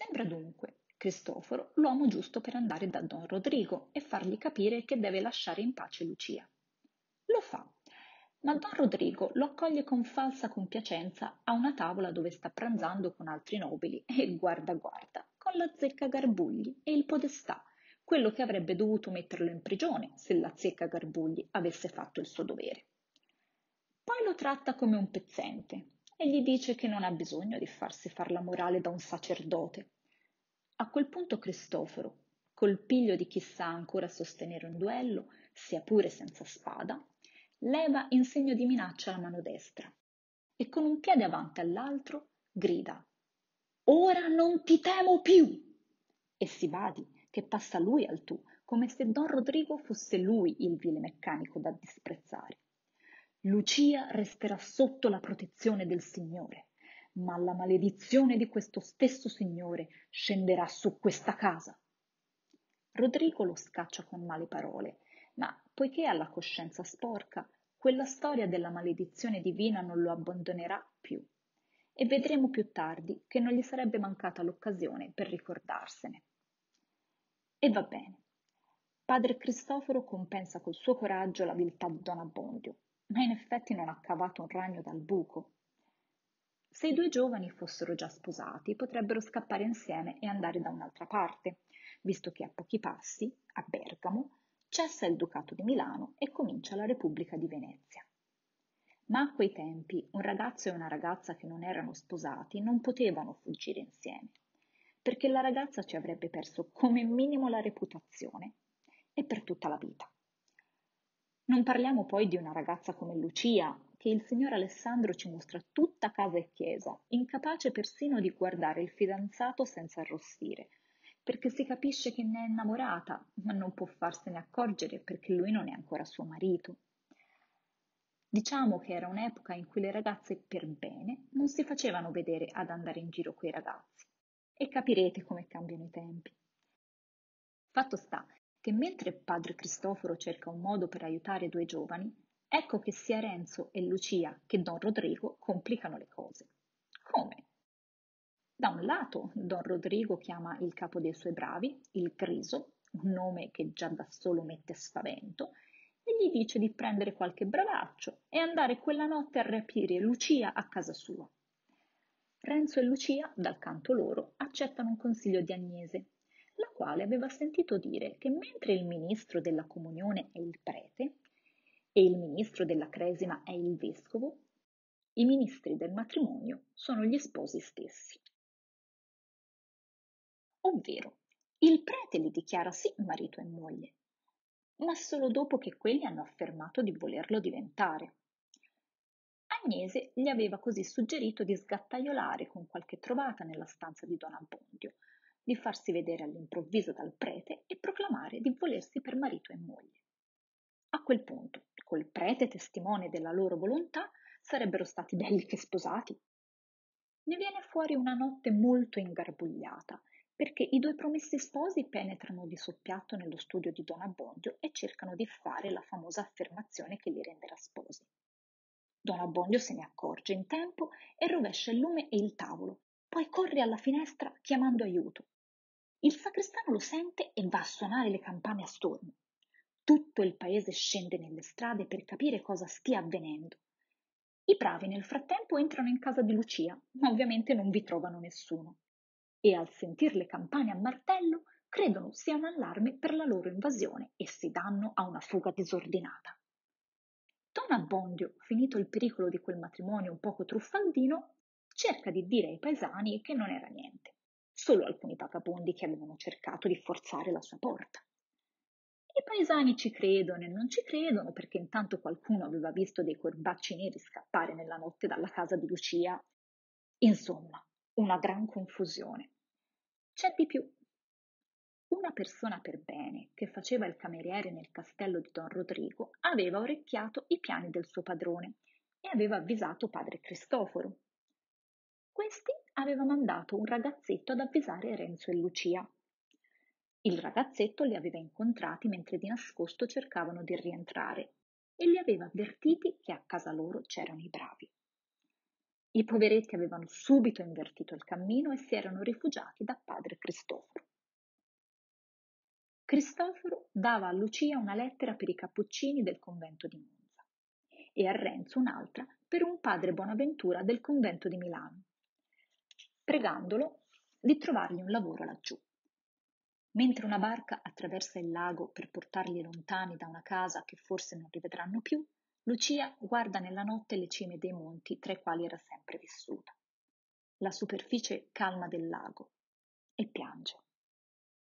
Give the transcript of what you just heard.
Sembra dunque Cristoforo l'uomo giusto per andare da Don Rodrigo e fargli capire che deve lasciare in pace Lucia. Lo fa, ma Don Rodrigo lo accoglie con falsa compiacenza a una tavola dove sta pranzando con altri nobili e guarda con la zecca Garbugli e il podestà, quello che avrebbe dovuto metterlo in prigione se la zecca Garbugli avesse fatto il suo dovere. Poi lo tratta come un pezzente e gli dice che non ha bisogno di farsi far la morale da un sacerdote. A quel punto Cristoforo, col piglio di chi sa ancora sostenere un duello, sia pure senza spada, leva in segno di minaccia la mano destra e con un piede avanti all'altro grida: «Ora non ti temo più!» E si badi che passa lui al tu, come se Don Rodrigo fosse lui il vile meccanico da disprezzare. Lucia resterà sotto la protezione del Signore, ma la maledizione di questo stesso Signore scenderà su questa casa. Rodrigo lo scaccia con male parole, ma poiché ha la coscienza sporca, quella storia della maledizione divina non lo abbandonerà più. E vedremo più tardi che non gli sarebbe mancata l'occasione per ricordarsene. E va bene. Padre Cristoforo compensa col suo coraggio la viltà di Don Abbondio, ma in effetti non ha cavato un ragno dal buco. Se i due giovani fossero già sposati, potrebbero scappare insieme e andare da un'altra parte, visto che a pochi passi, a Bergamo, cessa il Ducato di Milano e comincia la Repubblica di Venezia. Ma a quei tempi un ragazzo e una ragazza che non erano sposati non potevano fuggire insieme, perché la ragazza ci avrebbe perso come minimo la reputazione e per tutta la vita. Non parliamo poi di una ragazza come Lucia, che il signor Alessandro ci mostra tutta casa e chiesa, incapace persino di guardare il fidanzato senza arrossire, perché si capisce che ne è innamorata, ma non può farsene accorgere perché lui non è ancora suo marito. Diciamo che era un'epoca in cui le ragazze per bene non si facevano vedere ad andare in giro coi ragazzi. E capirete come cambiano i tempi. Fatto sta che mentre padre Cristoforo cerca un modo per aiutare i due giovani, ecco che sia Renzo e Lucia che Don Rodrigo complicano le cose. Come? Da un lato, Don Rodrigo chiama il capo dei suoi bravi, il Griso, un nome che già da solo mette spavento, e gli dice di prendere qualche bravaccio e andare quella notte a rapire Lucia a casa sua. Renzo e Lucia, dal canto loro, accettano un consiglio di Agnese, la quale aveva sentito dire che mentre il ministro della comunione è il prete e il ministro della cresima è il vescovo, i ministri del matrimonio sono gli sposi stessi. Ovvero, il prete li dichiara sì marito e moglie, ma solo dopo che quelli hanno affermato di volerlo diventare. Agnese gli aveva così suggerito di sgattaiolare con qualche trovata nella stanza di Don Abbondio, di farsi vedere all'improvviso dal prete e proclamare di volersi per marito e moglie. A quel punto, col prete testimone della loro volontà, sarebbero stati belli che sposati. Ne viene fuori una notte molto ingarbugliata, perché i due promessi sposi penetrano di soppiatto nello studio di Don Abbondio e cercano di fare la famosa affermazione che li renderà sposi. Don Abbondio se ne accorge in tempo e rovescia il lume e il tavolo, poi corre alla finestra chiamando aiuto. Il sacrestano lo sente e va a suonare le campane a stormo. Tutto il paese scende nelle strade per capire cosa stia avvenendo. I bravi nel frattempo entrano in casa di Lucia, ma ovviamente non vi trovano nessuno. E al sentir le campane a martello credono sia un allarme per la loro invasione e si danno a una fuga disordinata. Don Abbondio, finito il pericolo di quel matrimonio un poco truffaldino, cerca di dire ai paesani che non era niente, solo alcuni vagabondi che avevano cercato di forzare la sua porta. I paesani ci credono e non ci credono perché intanto qualcuno aveva visto dei corbacci neri scappare nella notte dalla casa di Lucia. Insomma, una gran confusione. C'è di più. Una persona per bene, che faceva il cameriere nel castello di Don Rodrigo, aveva orecchiato i piani del suo padrone e aveva avvisato padre Cristoforo. Questi aveva mandato un ragazzetto ad avvisare Renzo e Lucia. Il ragazzetto li aveva incontrati mentre di nascosto cercavano di rientrare e li aveva avvertiti che a casa loro c'erano i bravi. I poveretti avevano subito invertito il cammino e si erano rifugiati da padre Cristoforo. Cristoforo dava a Lucia una lettera per i cappuccini del convento di Monza e a Renzo un'altra per un padre Bonaventura del convento di Milano, pregandolo di trovargli un lavoro laggiù. Mentre una barca attraversa il lago per portarli lontani da una casa che forse non rivedranno più, Lucia guarda nella notte le cime dei monti tra i quali era sempre vissuta, la superficie calma del lago, e piange.